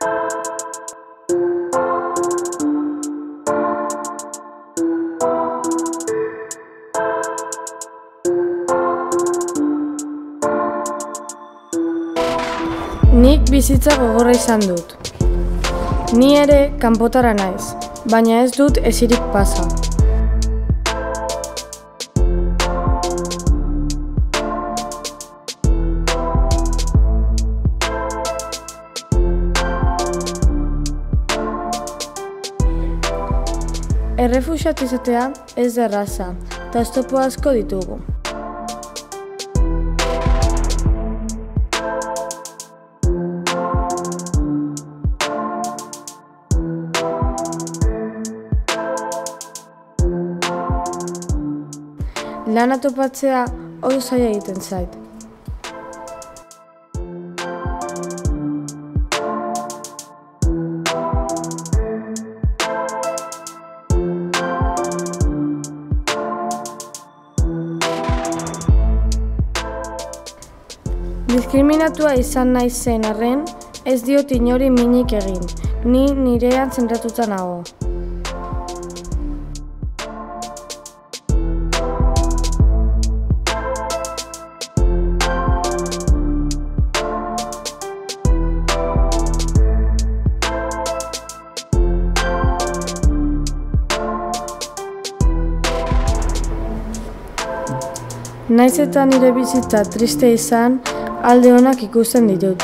Nik bizitza gogorra izan dut. Ni ere kanpotara naiz, baina ez dut ezirik pasa. Errefuxiatu izatea ez da erraza, eta oztopo asko ditugu. Lana topatzea oso zaila egiten zait. Diskriminatua izan naizen arren, ez diot inori minik egin, ni nirean zentratuta nago. Naiz eta nire bizitza triste izan, alde onak ikusten ditut.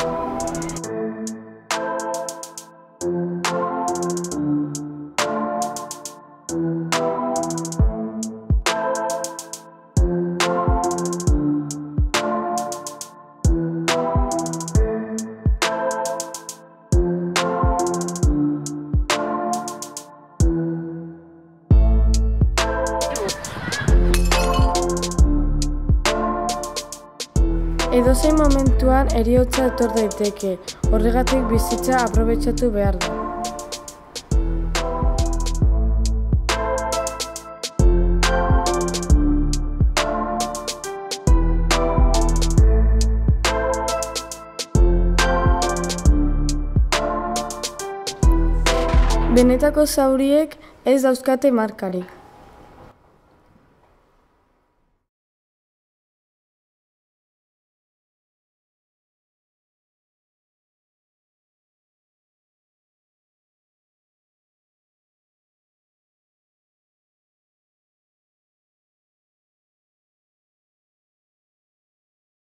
Edozein momentuan heriotza etor daiteke, horregatik bizitza aprobetxatu behar da. Benetako zauriek ez dauzkate markarik.